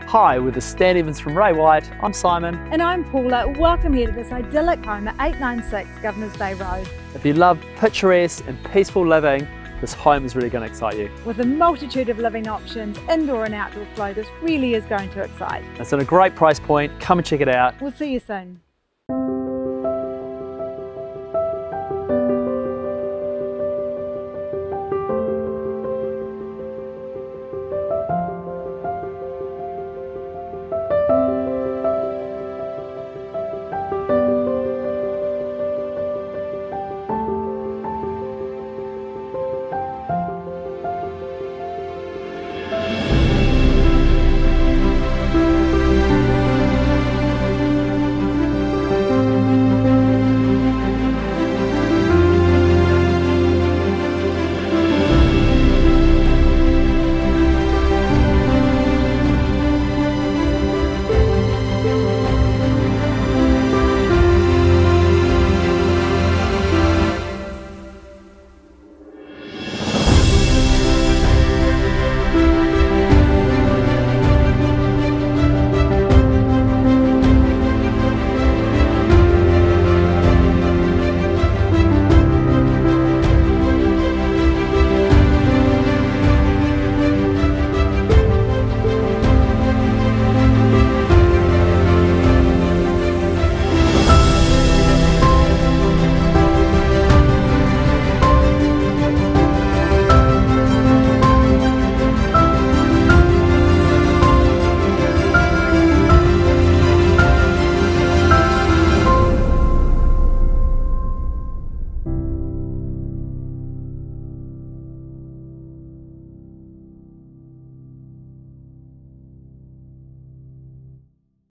Hi, with the Stan Evans from Ray White, I'm Simon. And I'm Paula. Welcome here to this idyllic home at 896 Governors Bay Road. If you love picturesque and peaceful living, this home is really going to excite you. With a multitude of living options, indoor and outdoor flow, this really is going to excite. It's at a great price point. Come and check it out. We'll see you soon.